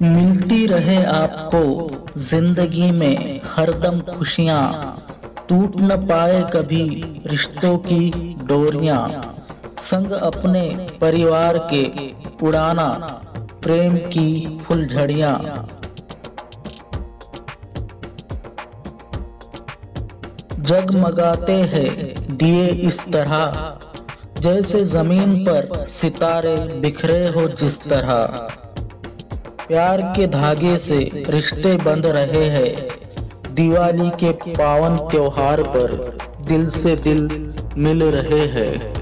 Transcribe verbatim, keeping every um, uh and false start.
मिलती रहे आपको जिंदगी में हरदम खुशियाँ, टूट न पाए कभी रिश्तों की डोरियाँ। संग अपने परिवार के उड़ाना प्रेम की फुलझड़ियाँ। जगमगाते हैं दिए इस तरह, जैसे जमीन पर सितारे बिखरे हो जिस तरह। प्यार के धागे से रिश्ते बंध रहे हैं, दिवाली के पावन त्योहार पर दिल से दिल मिल रहे हैं।